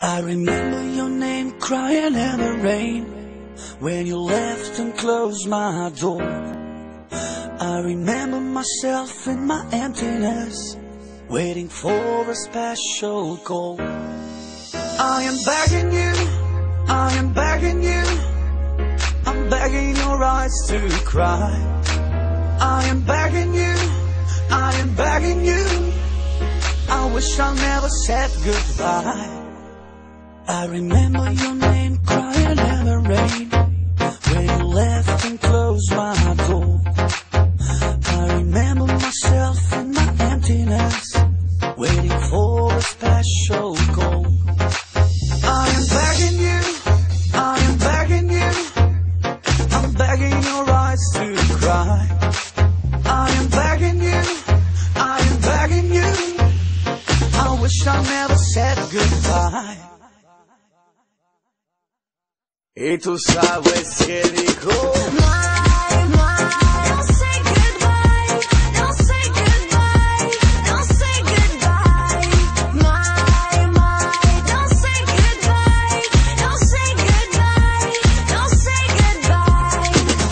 I remember your name crying in the rain when you left and closed my door. I remember myself in my emptiness, waiting for a special call. I am begging you, I am begging you, I'm begging your eyes to cry. I am begging you, I am begging you, I wish I never said goodbye. I remember your name crying in the rain when you left and closed my door. I remember myself in my emptiness, waiting for a special call. I am begging you, I am begging you, I'm begging your eyes to cry. I am begging you, I am begging you, I wish I never said goodbye. Y tú sabes que dijo Don't say goodbye, don't say goodbye, don't say goodbye. Don't say goodbye, don't say goodbye, don't say goodbye.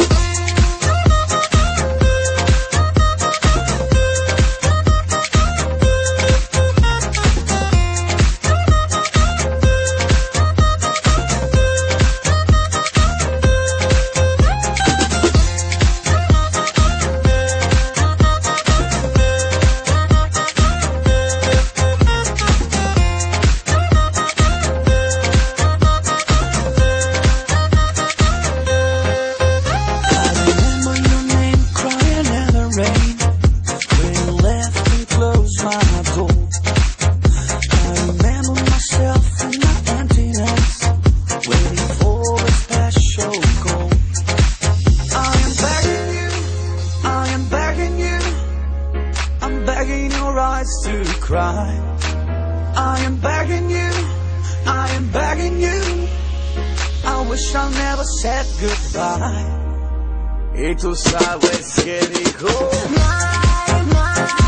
to cry. I am begging you, I am begging you, I wish I never said goodbye. Y tú sabes que dijo